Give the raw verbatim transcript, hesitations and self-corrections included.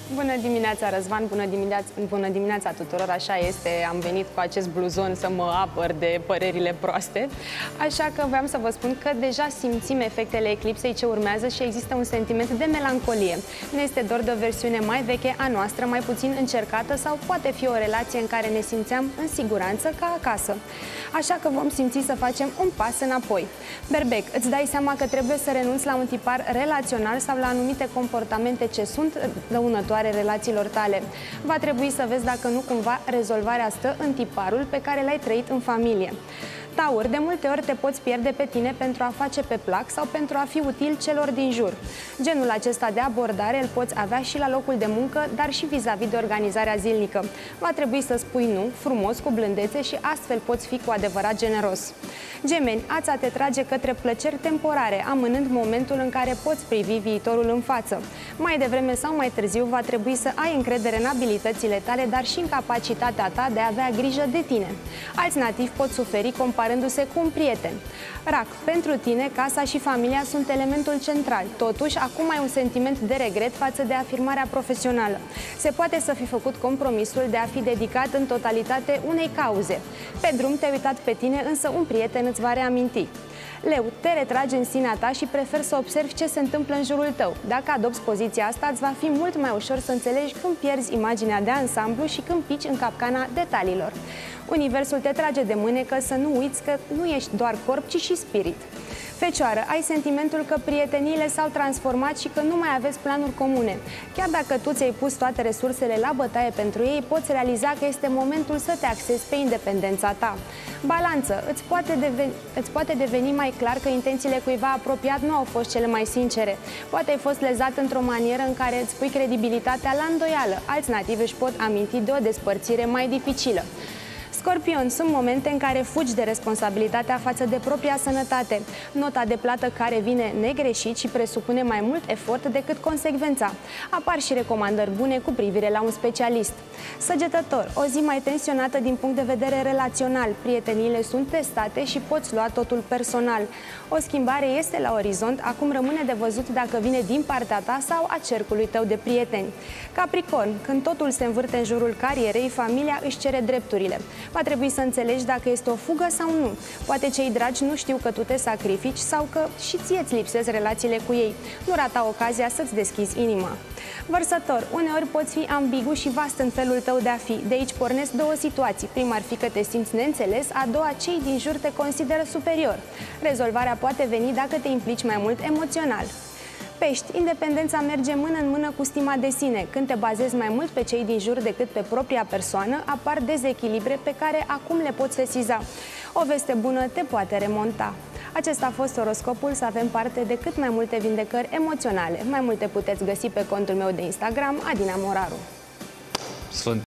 Bună dimineața, Răzvan, bună dimineața, bună dimineața tuturor, așa este, am venit cu acest bluzon să mă apăr de părerile proaste, așa că vreau să vă spun că deja simțim efectele eclipsei ce urmează și există un sentiment de melancolie. Nu este doar de o versiune mai veche a noastră, mai puțin încercată sau poate fi o relație în care ne simțeam în siguranță ca acasă. Așa că vom simți să facem un pas înapoi. Berbec, îți dai seama că trebuie să renunți la un tipar relațional sau la anumite comportamente ce sunt dăunătoare relațiilor tale. Va trebui să vezi dacă nu cumva rezolvarea stă în tiparul pe care l-ai trăit în familie. Taur, de multe ori te poți pierde pe tine pentru a face pe plac sau pentru a fi util celor din jur. Genul acesta de abordare îl poți avea și la locul de muncă, dar și vis-a-vis de organizarea zilnică. Va trebui să spui nu, frumos, cu blândețe și astfel poți fi cu adevărat generos. Gemeni, ața te trage către plăceri temporare, amânând momentul în care poți privi viitorul în față. Mai devreme sau mai târziu va trebui să ai încredere în abilitățile tale, dar și în capacitatea ta de a avea grijă de tine. Alți nativi pot suferi comparându-se cu un prieten. Rac, pentru tine, casa și familia sunt elementul central. Totuși, acum ai un sentiment de regret față de afirmarea profesională. Se poate să fi făcut compromisul de a fi dedicat în totalitate unei cauze. Pe drum te-ai uitat pe tine, însă un prieten îți va reaminti. Leu, te retragi în sinea ta și preferi să observi ce se întâmplă în jurul tău. Dacă adopți poziția asta, îți va fi mult mai ușor să înțelegi când pierzi imaginea de ansamblu și când pici în capcana detaliilor. Universul te trage de mânecă să nu uiți că nu ești doar corp, ci și spirit. Fecioară, ai sentimentul că prieteniile s-au transformat și că nu mai aveți planuri comune. Chiar dacă tu ți-ai pus toate resursele la bătaie pentru ei, poți realiza că este momentul să te axezi pe independența ta. Balanță, îți poate, deveni, îți poate deveni mai clar că intențiile cuiva apropiat nu au fost cele mai sincere. Poate ai fost lezat într-o manieră în care îți pui credibilitatea la îndoială. Alți nativi își pot aminti de o despărțire mai dificilă. Scorpion, sunt momente în care fugi de responsabilitatea față de propria sănătate. Nota de plată care vine negreșit și presupune mai mult efort decât consecvența. Apar și recomandări bune cu privire la un specialist. Săgetător, o zi mai tensionată din punct de vedere relațional. Prieteniile sunt testate și poți lua totul personal. O schimbare este la orizont, acum rămâne de văzut dacă vine din partea ta sau a cercului tău de prieteni. Capricorn, când totul se învârte în jurul carierei, familia își cere drepturile. Va trebui să înțelegi dacă este o fugă sau nu. Poate cei dragi nu știu că tu te sacrifici sau că și ție îți lipsesc relațiile cu ei. Nu rata ocazia să-ți deschizi inima. Vărsător, uneori poți fi ambigu și vast în felul tău de a fi. De aici pornesc două situații. Prima ar fi că te simți neînțeles, a doua, cei din jur te consideră superior. Rezolvarea poate veni dacă te implici mai mult emoțional. Pești, independența merge mână în mână cu stima de sine. Când te bazezi mai mult pe cei din jur decât pe propria persoană, apar dezechilibre pe care acum le poți sesiza. O veste bună te poate remonta. Acesta a fost oroscopul, să avem parte de cât mai multe vindecări emoționale. Mai multe puteți găsi pe contul meu de Instagram, Adina Moraru. Sfânt.